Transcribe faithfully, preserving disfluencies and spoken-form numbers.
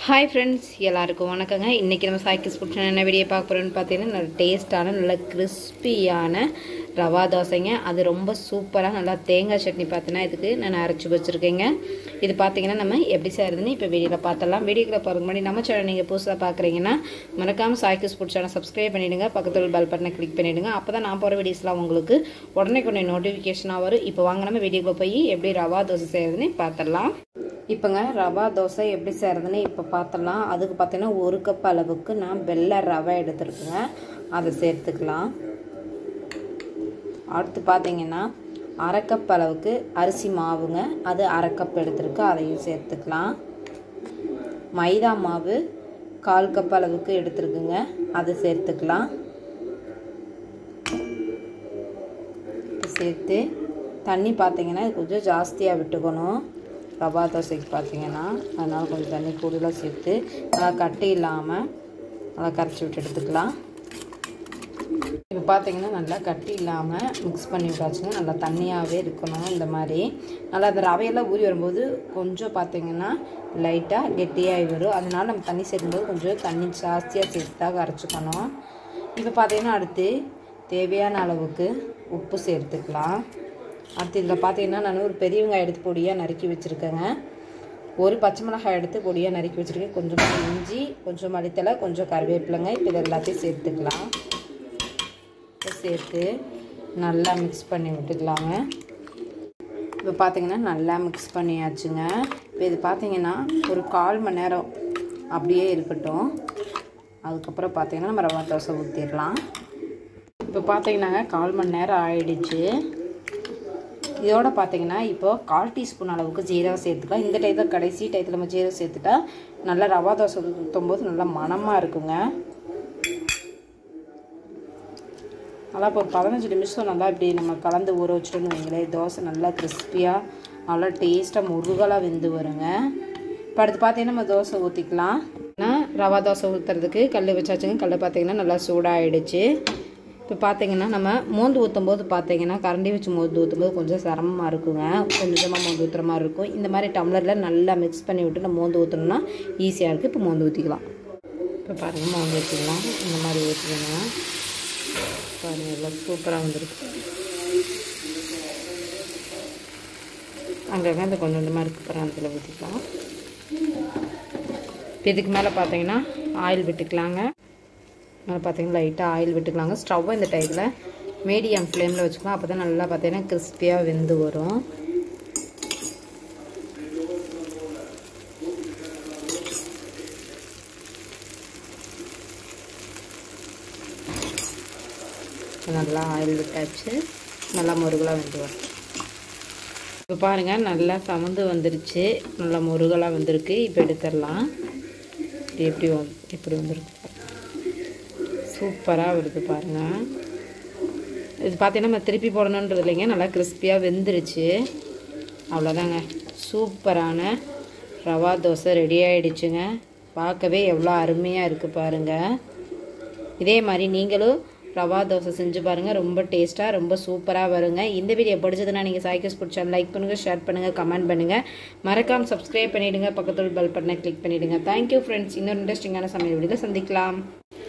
Hi friends, எல்லாருக்கும் வணக்கங்க. இன்னைக்கு நம்ம சாய்க்கிஸ் ஃபுட் சேனல்ல வீடியோ பார்க்க போறோம்னு பார்த்தீங்கன்னா நல்ல டேஸ்டான நல்ல கிறிஸ்பியான ரவா தோசைங்க. அது ரொம்ப சூப்பரா நல்லா தேங்காய் சட்னி பார்த்தீனா இதுக்கு நான் அரைச்சு வச்சிருக்கேங்க. இது பார்த்தீங்கன்னா நம்ம எப்படி செய்யறதுன்னு இப்போ வீடியோல பார்த்தலாம். வீடியோக்குள்ள போறதுக்கு முன்னாடி நம்ம சேனல் நீங்க புதுசா பார்க்கறீங்கன்னா மறக்காம சாய்க்கிஸ் ஃபுட் சேனல் சப்ஸ்கிரைப் பண்ணிடுங்க. பக்கத்துல பெல் பட்டனை கிளிக் பண்ணிடுங்க. அப்பதான் நான் போற வீடியோஸ்லாம் உங்களுக்கு உடனே உடனே நோட்டிஃபிகேஷனா வரும். இப்போ வாங்க நம்ம வீடியோக்குள்ள போய் எப்படி ரவா தோசை செய்யறதுன்னு பார்த்தலாம். இப்போங்க ரவா தோசை எப்படி செய்கிறதுன்னு இப்போ பார்த்தலாம். அதுக்கு பார்த்தீங்கன்னா ஒரு கப் அளவுக்கு நான் வெள்ளை ரவை எடுத்துருக்குங்க, அதை சேர்த்துக்கலாம். அடுத்து பார்த்தீங்கன்னா அரை கப் அளவுக்கு அரிசி மாவுங்க, அது அரை கப் எடுத்துருக்கு, அதையும் சேர்த்துக்கலாம். மைதா மாவு கால் கப் அளவுக்கு எடுத்துருக்குங்க, அதை சேர்த்துக்கலாம். சேர்த்து தண்ணி பார்த்தீங்கன்னா கொஞ்சம் ஜாஸ்தியாக விட்டுக்கணும் ரவா தோசைக்கு பார்த்தீங்கன்னா, அதனால் கொஞ்சம் தண்ணி கூடுதலாக சேர்த்து நல்லா கட்டி இல்லாமல் நல்லா கரைச்சி விட்டு எடுத்துக்கலாம். இப்போ பார்த்தீங்கன்னா நல்லா கட்டி இல்லாமல் மிக்ஸ் பண்ணி விட்டாச்சுங்க. நல்லா தண்ணியாகவே இருக்கணும். இந்த மாதிரி நல்லா அந்த ரவையெல்லாம் ஊறி வரும்போது கொஞ்சம் பார்த்தீங்கன்னா லைட்டாக கெட்டியாகி வரும். அதனால நம்ம தண்ணி சேர்க்கும்போது கொஞ்சம் தண்ணி ஜாஸ்தியாக சேர்த்து தான் கரைச்சிக்கணும். இப்போ பார்த்தீங்கன்னா அடுத்து தேவையான அளவுக்கு உப்பு சேர்த்துக்கலாம். அடுத்து இதில் பார்த்தீங்கன்னா நான் ஒரு பெரிய வெங்காயம் எடுத்து பொடியாக நறுக்கி வச்சுருக்கேங்க, ஒரு பச்சை மிளகாய் எடுத்து பொடியாக நறுக்கி வச்சுருக்கேன், கொஞ்சமாக இஞ்சி, கொஞ்சம் மல்லித்தலை, கொஞ்சம் கருவேப்பிலைங்க. இப்போ இது எல்லாத்தையும் சேர்த்துக்கலாம். சேர்த்து நல்லா மிக்ஸ் பண்ணி விட்டுக்கலாங்க. இப்போ பார்த்தீங்கன்னா நல்லா மிக்ஸ் பண்ணியாச்சுங்க. இப்போ இது பார்த்தீங்கன்னா ஒரு கால் மணி நேரம் அப்படியே இருக்கட்டும். அதுக்கப்புறம் பார்த்தீங்கன்னா நம்ம ரவா தோசை ஊற்றிடலாம். இப்போ பார்த்தீங்கன்னாங்க கால் மணி நேரம் ஆயிடுச்சு. இதோட பார்த்தீங்கன்னா இப்போ கால் டீஸ்பூன் அளவுக்கு ஜீரகம் சேர்த்துக்கலாம். இந்த டைத்தில் கடைசி டைத்தில் நம்ம ஜீரகம் சேர்த்துட்டா நல்லா ரவா தோசை ஊற்றும் போது நல்லா மணமாக இருக்குங்க. நல்லா இப்போ ஒரு பதினஞ்சு நிமிஷம் நல்லா இப்படி நம்ம கலந்து ஊற வச்சுட்டோன்னு வைங்களேன், தோசை நல்லா கிறிஸ்பியாக நல்லா டேஸ்ட்டாக முருகலாக வெந்து வருங்க. இப்போ அடுத்து பார்த்தீங்கன்னா நம்ம தோசை ஊற்றிக்கலாம். ஆனால் ரவா தோசை ஊற்றுறதுக்கு கல் வச்சாச்சுங்க. கல் பார்த்தீங்கன்னா நல்லா சூடாகிடுச்சு. இப்போ பார்த்தீங்கன்னா நம்ம மோந்து ஊற்றும் போது பார்த்தீங்கன்னா கரண்டி வச்சு மோந்து ஊற்றும் போது கொஞ்சம் சிரமமாக இருக்குங்க, கொஞ்சமாக மோந்து ஊற்றுற மாதிரி இருக்கும். இந்த மாதிரி டம்ளரில் நல்லா மிக்ஸ் பண்ணி விட்டு நம்ம மோந்து ஊற்றணும்னா ஈஸியாக இருக்குது. இப்போ மோந்து ஊற்றிக்கலாம். இப்போ பாருங்கள் மோந்து ஊற்றிக்கலாம். இந்த மாதிரி ஊற்றிக்கணுங்க. பாருங்கள் எல்லாம் சூப்பராக வந்துருக்கு. அங்கங்கே இந்த கொஞ்சம் கொஞ்சமாக இருக்குது பாருங்கள், அதில் ஊற்றிக்கலாம். இப்போ இதுக்கு மேலே பார்த்தீங்கன்னா ஆயில் விட்டுக்கலாங்க. நல்லா பார்த்தீங்கன்னா லைட்டாக ஆயில் விட்டுக்கலாங்க. ஸ்டவ்வை இந்த டைத்தில் மீடியம் ஃப்ளேமில் வச்சுக்கலாம். அப்போ தான் நல்லா பார்த்தீங்கன்னா கிறிஸ்பியாக வெந்து வரும். நல்லா ஆயில் விட்டாச்சு, நல்லா முருகலாக வெந்து வரும். இப்போ பாருங்கள் நல்லா சமந்து வந்துருச்சு, நல்லா முருகலாக வந்திருக்கு. இப்போ எடுத்துடலாம். எப்படி எப்படி வந்துருக்கு சூப்பராக வருது பாருங்கள். இது பார்த்தீங்கன்னா நம்ம திருப்பி போடணுன்றது இல்லைங்க, நல்லா கிறிஸ்பியாக வெந்துருச்சு. அவ்வளோதாங்க, சூப்பரான ரவா தோசை ரெடி ஆகிடுச்சுங்க. பார்க்கவே எவ்வளோ அருமையாக இருக்குது பாருங்கள். இதே மாதிரி நீங்களும் ரவா தோசை செஞ்சு பாருங்கள், ரொம்ப டேஸ்ட்டாக ரொம்ப சூப்பராக வருங்க. இந்த வீடியோ பிடிச்சதுன்னா நீங்கள் சாய்க்கிஸ் ஃபுட் சேனல் லைக் பண்ணுங்கள், ஷேர் பண்ணுங்கள், கமெண்ட் பண்ணுங்கள். மறக்காமல் சப்ஸ்கிரைப் பண்ணிவிடுங்க, பக்கத்தில் பெல் பட்டனை கிளிக் பண்ணிவிடுங்க. Thank you friends. இன்னொரு இன்ட்ரெஸ்டிங்கான சமையல் வீடியோவில் சந்திக்கலாம்.